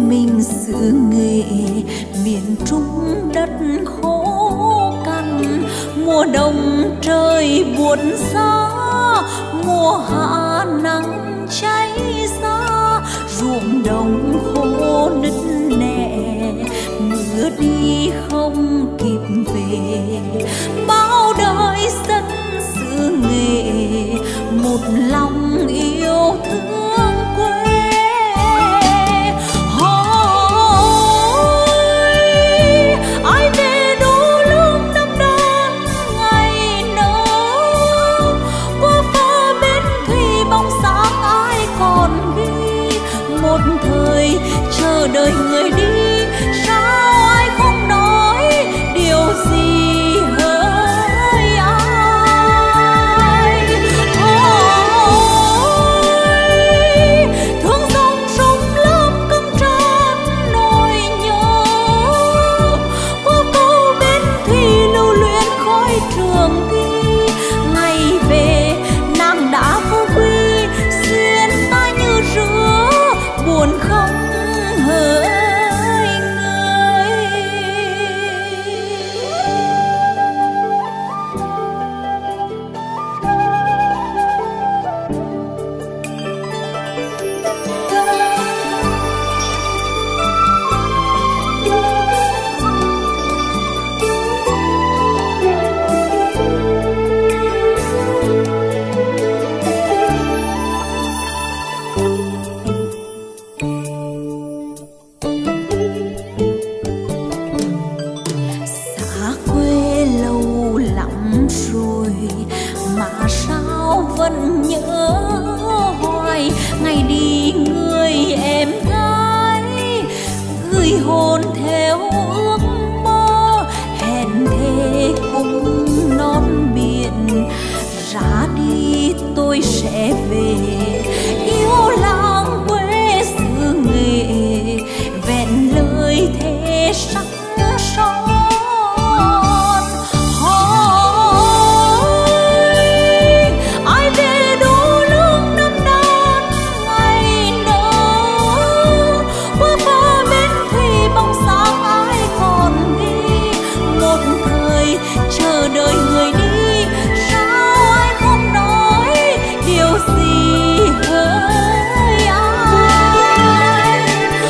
mình xứ Nghệ miền Trung đất khô cằn. Mùa đông trời buốt giá, mùa hạ nắng cháy xa, ruộng đồng khô nứt nẻ, mưa đi không kịp về. Bao đời dân xứ Nghệ một lòng yêu thương quê. Ai về đô lương năm đan ngày nở, qua pha bến thủy bóng sáng ai còn ghi. Một thời chờ đợi người đi, sao ai không nói điều gì hỡi ai. Thương dòng sông lớp căng tràn nỗi nhớ, qua câu bến thủy lưu luyến khói trường thi. Ngày về nàng đã vô quy, xuyên ta như rứa buồn không hỡi người. Xa quê lâu lắm rồi mà sao vẫn nhớ hoài. Ngày đi người em gái, gửi hồn theo ước mơ. Hẹn thề cùng non biển, ra đi tôi sẽ về. Yêu làng quê xứ Nghệ, vẹn lời thề sắc son. Ai về đô lương năm đan ngày nở, qua pha bến thủy bóng sáng ai còn ghi. Một thời chờ đợi người đi, sao ai không nói điều gì hỡi ai.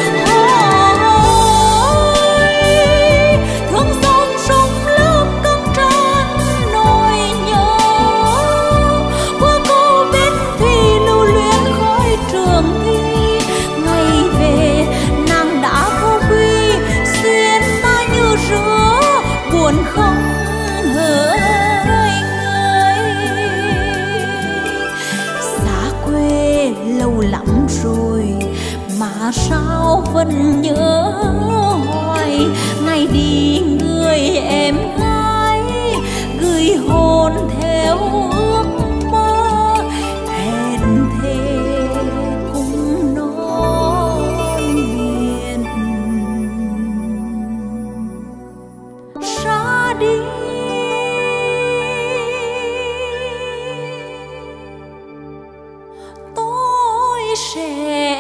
Thương dòng sông lớp căng tràn nỗi nhớ, qua câu bến thủy lưu luyến khói trường thi. Ngày về nàng đã vô quy, xuyên ta như rứa buồn không hỡi người. Xa quê lâu lắm rồi mà sao vẫn nhớ hoài. Ngày đi người em gái, gửi hồn theo ước mơ. Hẹn thề cùng non biển, ra đi tôi sẽ